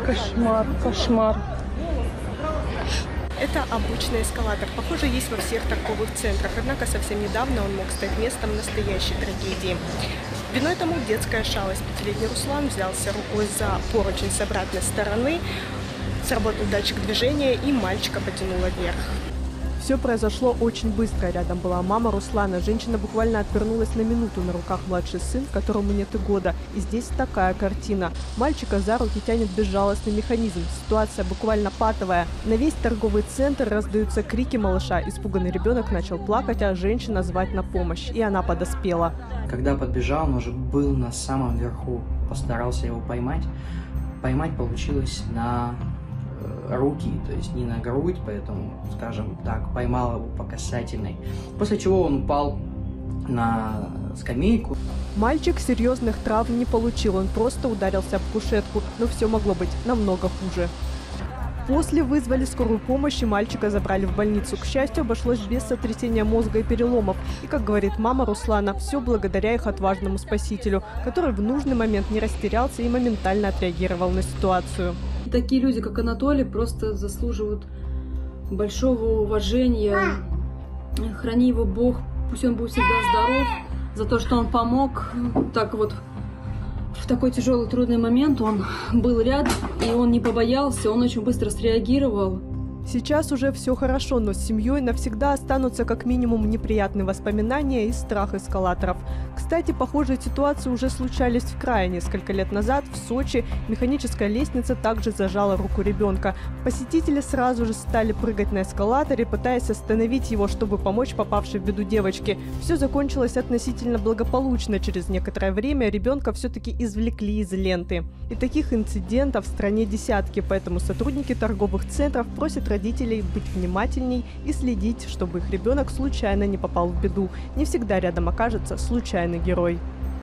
Кошмар, кошмар. Это обычный эскалатор. Похоже, есть во всех торговых центрах. Однако совсем недавно он мог стать местом настоящей трагедии. Виной тому детская шалость. 5-летний Руслан взялся рукой за поручень с обратной стороны. Сработал датчик движения, и мальчика потянуло вверх. Все произошло очень быстро. Рядом была мама Руслана. Женщина буквально отвернулась на минуту. На руках младший сын, которому нет и года. И здесь такая картина. Мальчика за руки тянет безжалостный механизм. Ситуация буквально патовая. На весь торговый центр раздаются крики малыша. Испуганный ребенок начал плакать, а женщина звать на помощь. И она подоспела. Когда подбежал, он уже был на самом верху. Постарался его поймать. Поймать получилось на руки, то есть не на грудь, поэтому, скажем так, поймал его по касательной. После чего он упал на скамейку. Мальчик серьезных травм не получил, он просто ударился об кушетку, но все могло быть намного хуже. После вызвали скорую помощь и мальчика забрали в больницу. К счастью, обошлось без сотрясения мозга и переломов. И, как говорит мама Руслана, все благодаря их отважному спасителю, который в нужный момент не растерялся и моментально отреагировал на ситуацию. Такие люди, как Анатолий, просто заслуживают большого уважения. Храни его Бог, пусть он будет всегда здоров, за то, что он помог. Так вот, в такой тяжелый, трудный момент он был рядом, и он не побоялся, он очень быстро среагировал. Сейчас уже все хорошо, но с семьей навсегда останутся как минимум неприятные воспоминания и страх эскалаторов. Кстати, похожие ситуации уже случались в крае. Несколько лет назад в Сочи механическая лестница также зажала руку ребенка. Посетители сразу же стали прыгать на эскалаторе, пытаясь остановить его, чтобы помочь попавшей в беду девочке. Все закончилось относительно благополучно. Через некоторое время ребенка все-таки извлекли из ленты. И таких инцидентов в стране десятки, поэтому сотрудники торговых центров просят родителей быть внимательней и следить, чтобы их ребенок случайно не попал в беду. Не всегда рядом окажется случайный герой.